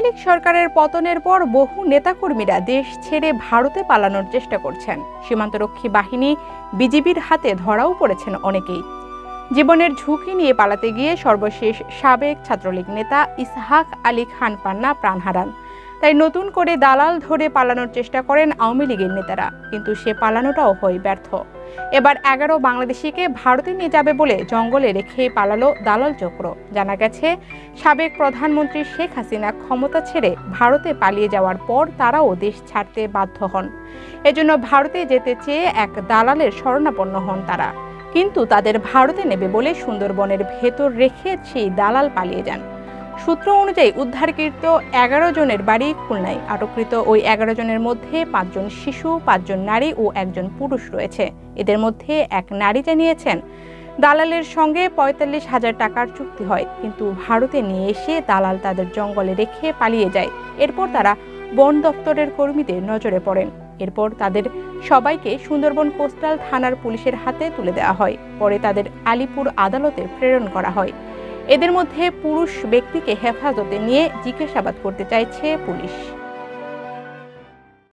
লীগ সরকারের পতনের পর বহু নেতাকর্মীরা দেশ ছেড়ে ভারতে পালানোর চেষ্টা করছেন। সীমান্তরক্ষী বাহিনী বিজিবির হাতে ধরাও পড়েছেন অনেকেই। জীবনের ঝুঁকি নিয়ে পালাতে গিয়ে সর্বশেষ সাবেক ছাত্রলীগ নেতা ইসহাক আলী খান পান্না প্রাণ হারান। তাই নতুন করে দালাল ধরে পালানোর চেষ্টা করেন আওয়ামী লীগের নেতারা, কিন্তু সে পালানোটাও হয় ব্যর্থ। এবার 11 বাংলাদেশিকে ভারতে নিয়ে যাবে বলে জঙ্গলে রেখে পালালো দালাল চক্র। জানা গেছে, সাবেক প্রধানমন্ত্রী শেখ হাসিনা ক্ষমতা ছেড়ে ভারতে পালিয়ে যাওয়ার পর তারাও দেশ ছাড়তে বাধ্য হন। এজন্য ভারতে যেতে চেয়ে এক দালালের শরণাপন্ন হন তারা, কিন্তু তাদের ভারতে নেবে বলে সুন্দরবনের ভেতর রেখে সেই দালাল পালিয়ে যান। সূত্র অনুযায়ী উদ্ধারকৃত 11 জনের বাড়ি খুলনায়। আটককৃত ওই 11 জনের মধ্যে 5 জন শিশু, 5 জন নারী ও 1 জন পুরুষ রয়েছে। এদের মধ্যে এক নারী জানিয়েছেন, দালালের সঙ্গে 45,000 টাকার চুক্তি হয়, কিন্তু ভারতে নিয়ে এসে দালাল তাদের জঙ্গলে রেখে পালিয়ে যায়। এরপর তারা বন দপ্তরের কর্মীদের নজরে পড়েন। এরপর তাদের সবাইকে সুন্দরবন কোস্টাল থানার পুলিশের হাতে তুলে দেওয়া হয়। পরে তাদের আলিপুর আদালতে প্রেরণ করা হয়। এদের মধ্যে পুরুষ ব্যক্তিকে হেফাজতে নিয়ে জিজ্ঞাসাবাদ করতে চাইছে পুলিশ।